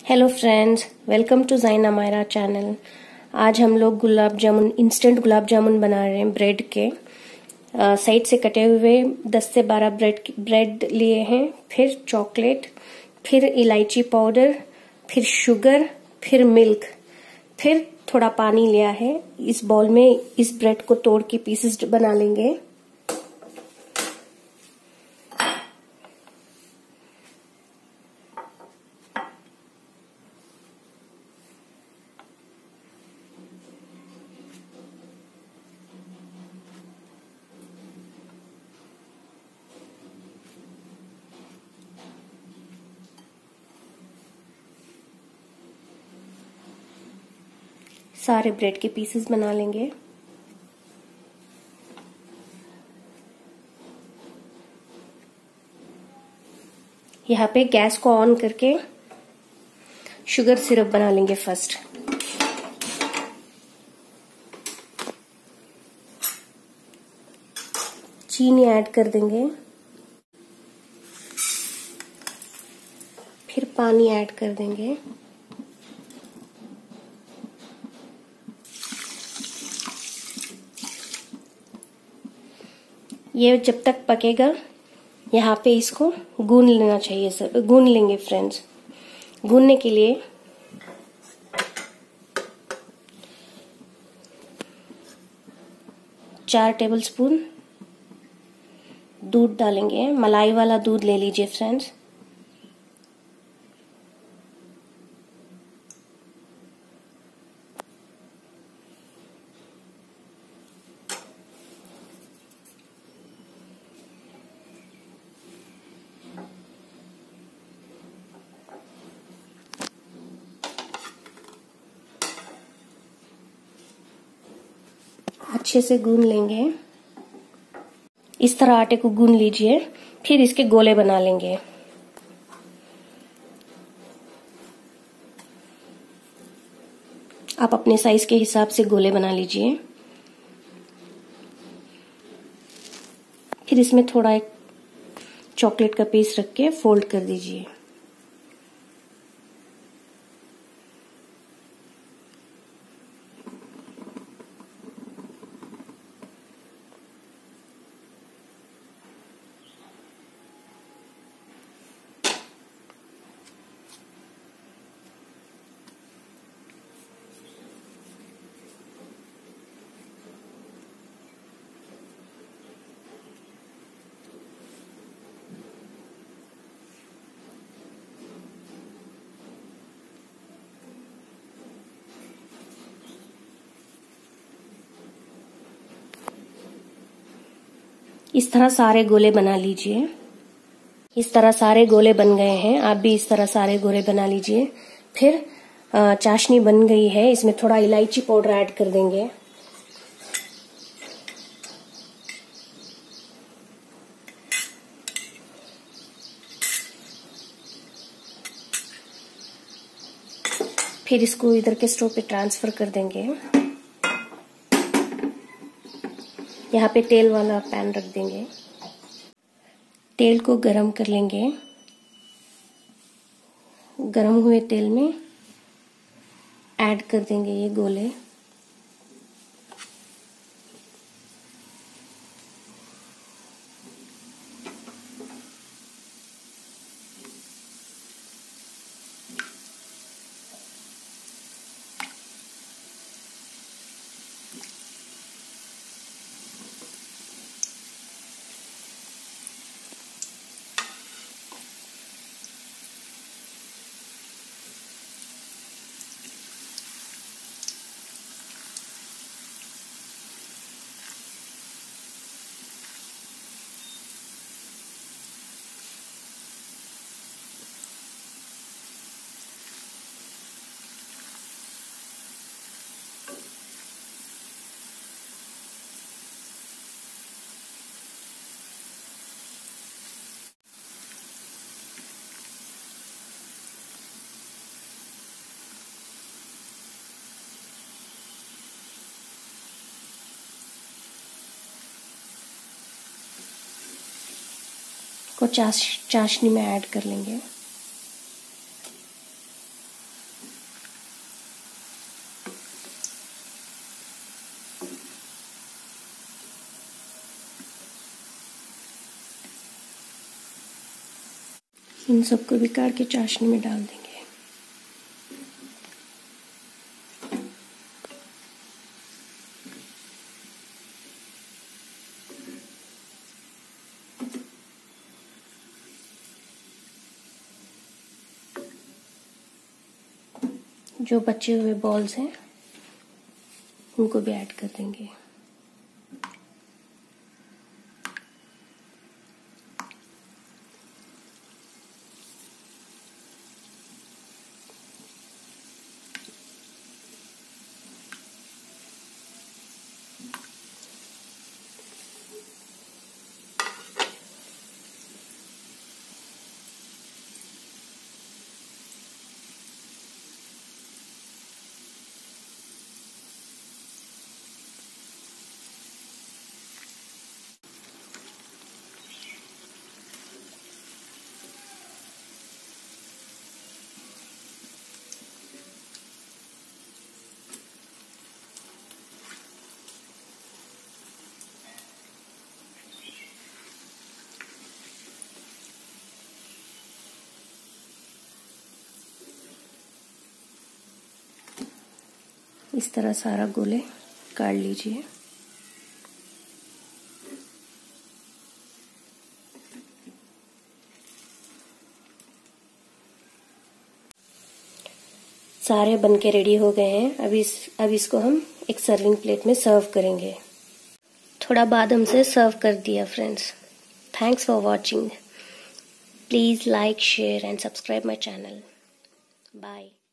Hello friends, welcome to Zaina Myra channel. आज हम लोग गुलाब जामुन, इंस्टेंट गुलाब जामुन बना रहे हैं ब्रेड के। साइड से कटे हुए 10 से 12 ब्रेड लिए हैं, फिर चॉकलेट, फिर इलायची पाउडर, फिर शुगर, फिर मिल्क, फिर थोड़ा पानी लिया है। इस बाउल में इस ब्रेड को तोड़ के पीसेस बना लेंगे। सारे ब्रेड के पीसेस बना लेंगे। यहाँ पे गैस को ऑन करके शुगर सिरप बना लेंगे फर्स्ट। चीनी ऐड कर देंगे, फिर पानी ऐड कर देंगे। ये जब तक पकेगा यहाँ पे इसको गूंद लेना चाहिए। सर गूंद लेंगे फ्रेंड्स। गूंदने के लिए चार टेबलस्पून दूध डालेंगे। मलाई वाला दूध ले लीजिए फ्रेंड्स। अच्छे से गूंद लेंगे। इस तरह आटे को गूंद लीजिए, फिर इसके गोले बना लेंगे। आप अपने साइज के हिसाब से गोले बना लीजिए। फिर इसमें थोड़ा एक चॉकलेट का पीस रख के फोल्ड कर दीजिए। इस तरह सारे गोले बना लीजिए। इस तरह सारे गोले बन गए हैं। आप भी इस तरह सारे गोले बना लीजिए। फिर चाशनी बन गई है, इसमें थोड़ा इलायची पाउडर ऐड कर देंगे। फिर इसको इधर के स्टोव पे ट्रांसफर कर देंगे। यहाँ पे तेल वाला पैन रख देंगे। तेल को गरम कर लेंगे। गरम हुए तेल में ऐड कर देंगे ये गोले। को चाशनी में ऐड कर लेंगे। इन सबको भी काट के चाशनी में डाल देंगे। जो बचे हुए बॉल्स हैं उनको भी ऐड कर देंगे। इस तरह सारा गोले काट लीजिए। सारे बनके रेडी हो गए हैं। अब इसको हम एक सर्विंग प्लेट में सर्व करेंगे। थोड़ा बाद हमसे सर्व कर दिया friends. Thanks for watching. Please like, share and subscribe my channel. Bye.